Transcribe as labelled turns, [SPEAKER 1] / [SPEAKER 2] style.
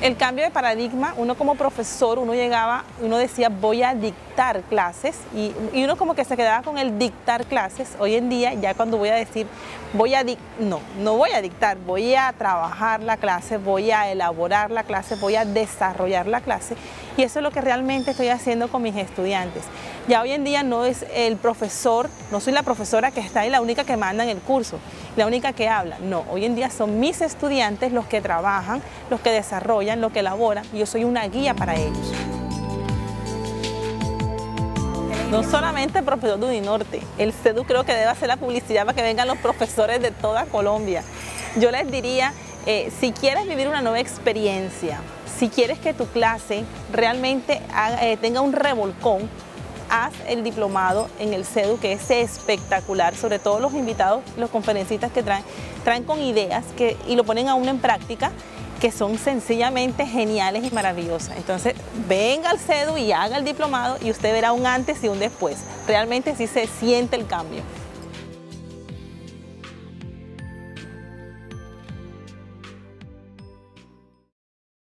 [SPEAKER 1] El cambio de paradigma, uno como profesor, uno llegaba, uno decía voy a dictar clases y uno como que se quedaba con el dictar clases. Hoy en día ya cuando voy a decir no voy a dictar, voy a trabajar la clase, voy a elaborar la clase, voy a desarrollar la clase y eso es lo que realmente estoy haciendo con mis estudiantes. Ya hoy en día no es el profesor, no soy la profesora que está ahí, la única que manda en el curso, la única que habla. No, hoy en día son mis estudiantes los que trabajan, los que desarrollan, los que elaboran y yo soy una guía para ellos. No solamente el profesor de Uninorte, el CEDU creo que debe hacer la publicidad para que vengan los profesores de toda Colombia. Yo les diría, si quieres vivir una nueva experiencia, si quieres que tu clase realmente tenga un revolcón, haz el diplomado en el CEDU, que es espectacular, sobre todo los invitados, los conferencistas que traen con ideas y lo ponen a uno en práctica, que son sencillamente geniales y maravillosas. Entonces, venga al CEDU y haga el diplomado y usted verá un antes y un después. Realmente sí se siente el cambio.